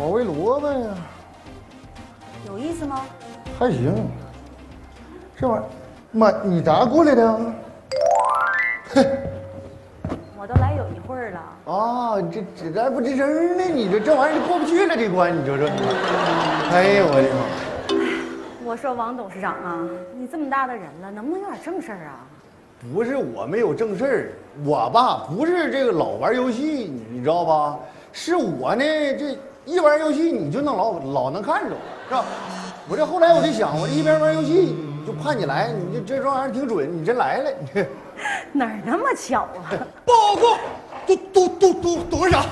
保卫萝卜呀， 有意思吗？ 还行。这玩意儿，妈，你咋过来的？ 我都来有一会儿了。 啊，这还不吱声呢？你这玩意儿过不去了这关，你说这。哎呦我的妈！ 我说王董事长啊，你这么大的人了，能不能有点正事儿啊？ 不是我没有正事儿，我吧不是这个老玩游戏，你知道吧？是我呢，这一玩游戏你就能老能看着，是吧？我这后来我就想，我这一边玩游戏就盼你来，你这玩意儿挺准，你真来了，你哪儿那么巧啊？ 报告，董事长，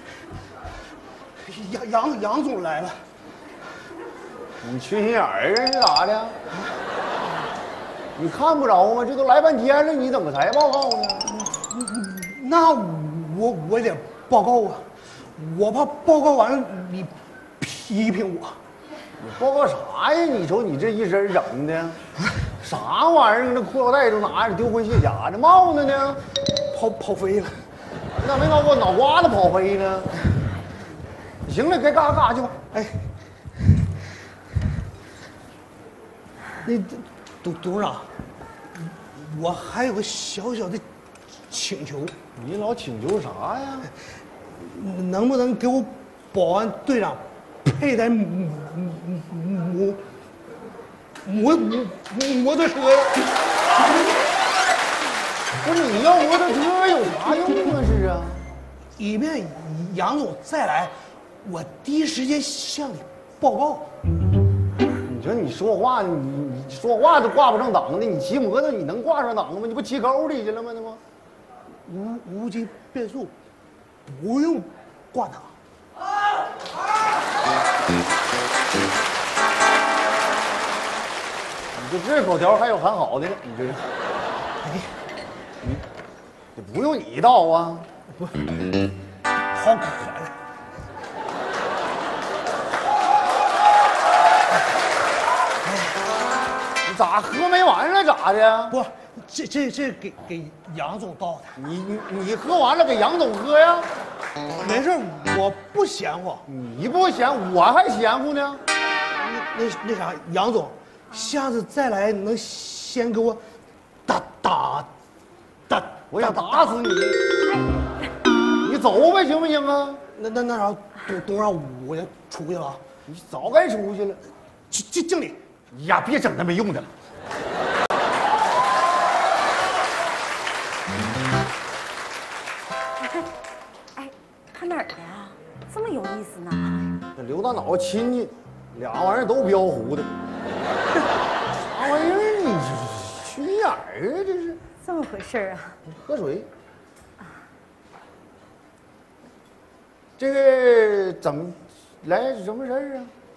杨总来了。 你缺心眼儿啊？是咋的？你看不着吗？这都来半天了，你怎么才报告呢？ 那我得报告啊，我怕报告完了你批评我。 你报告啥呀？你瞅你这一身整的，啥玩意儿？那裤腰带都拿着，丢盔卸甲的，帽子呢？ 跑飞了。 你咋没把我脑瓜子跑飞呢？行了，该干啥去吧。 哎，那董事长，我还有个小小的请求， 你老请求啥呀？ 能不能给我保安队长配台摩托车呀？ 不是你要摩托车有啥用啊？是啊， 以便杨总再来，我第一时间向你报告。 你说你说话，你说话都挂不上档的，你骑摩托你能挂上档吗？你不骑沟里去了吗？那不， 无级变速，不用挂档。 你就这口条还有喊好的呢？你这是，你不用你道啊？ 不，好可爱。 你咋喝没完了？咋的？ 不，这给杨总倒的。 你喝完了给杨总喝呀？ 没事，我不嫌乎。 你不嫌，我还嫌乎呢。 那啥，杨总，下次再来能先给我打， 我想打死你！你走呗，行不行啊？ 那啥，董事长，我先出去了啊。 你早该出去了。 经理呀，别整那没用的了。 哎，看哪儿的呀？这么有意思呢？ 这刘大脑亲戚，俩玩意儿都标糊的。啥玩意儿？你这缺心眼儿啊？这是。 这么回事啊？ 喝水。这个怎么来？什么事儿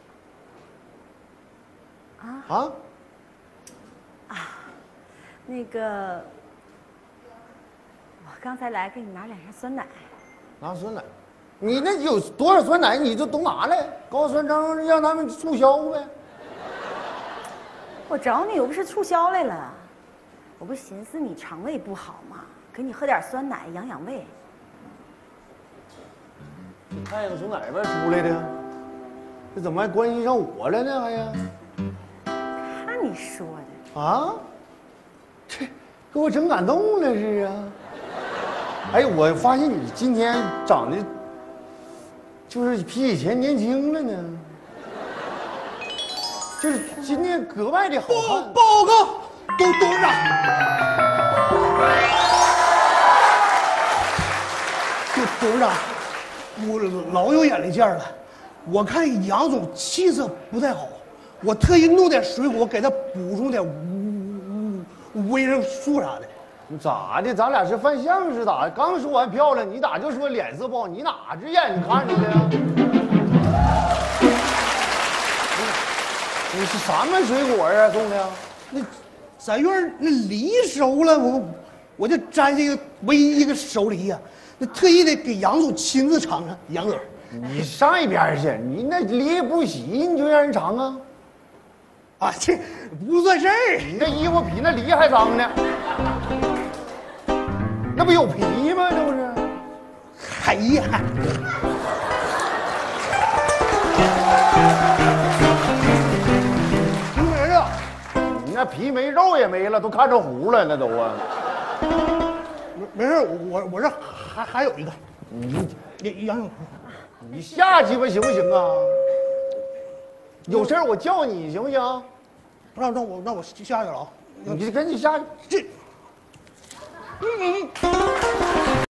啊？ 那个，我刚才来给你拿2箱酸奶。 拿酸奶？你那有多少酸奶？你就都拿来，高酸张让他们促销呗。 我找你又不是促销来了，我不寻思你肠胃不好吗？给你喝点酸奶养养胃。 这太阳从哪边出来的？这怎么还关系上我了呢？还呀？ 看你说的。 啊？这给我整感动了是啊！哎，我发现你今天长得就是比以前年轻了呢，就是今天格外的好看。 报告，董事长，董事长，我老有眼力见了。我看杨总气色不太好，我特意弄点水果给他补充点维生素啥的。 你咋的？咱俩是犯相是咋的？刚说完漂亮，你咋就说脸色不好？你哪只眼睛看着的呀？你是什么水果啊送的呀？ 那咱院儿那梨熟了，我就摘这个唯一一个熟梨呀，那特意的给杨总亲自尝尝。杨总， 你上一边去！你那梨不洗你就让人尝啊？ 啊，这不算事儿。 你那衣服比那梨还脏呢，那不有皮吗？这不是？ 哎呀， 那皮没肉也没了，都看着糊了，那都啊。 没事，我这还有一个，杨永， 你下鸡巴行不行啊？有事儿我叫你行不行？ 那我下去了啊。 你赶紧下去。 这。